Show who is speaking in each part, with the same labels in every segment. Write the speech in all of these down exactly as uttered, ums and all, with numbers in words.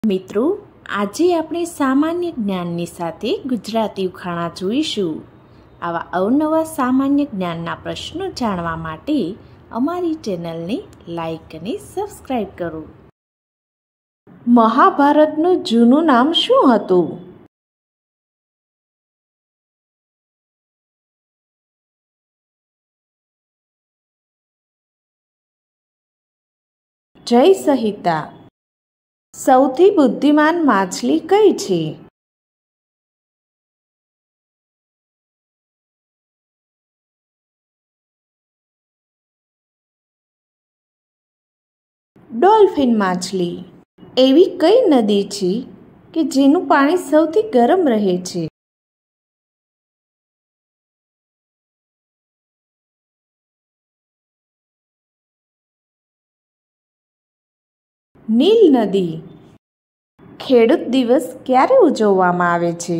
Speaker 1: મિત્રો, આજે આપણે સામાન્ય જ્ઞાનની સાથે ગુજરાતી ઉખાણા જોઈશું. આવા અવનવા સામાન્ય જ્ઞાનના પ્રશ્નો જાણવા માટે અમારી ચેનલને લાઈક અને સબસ્ક્રાઈબ કરો. મહાભારતનું જૂનું નામ શું હતું? જય સંહિતા. સૌથી બુદ્ધિમાન માછલી કઈ છે? ડોલ્ફિન માછલી. એવી કઈ નદી છે કે જેનું પાણી સૌથી ગરમ રહે છે? નીલ નદી. ખેડૂત દિવસ ક્યારે ઉજવવામાં આવે છે?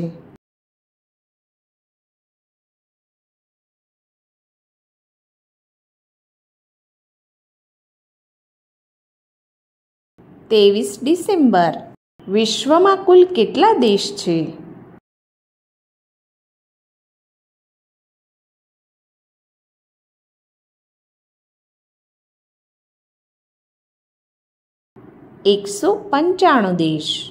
Speaker 1: ત્રેવીસ ડિસેમ્બર. વિશ્વમાં કુલ કેટલા દેશ છે? એકસો પંચાણું દેશ.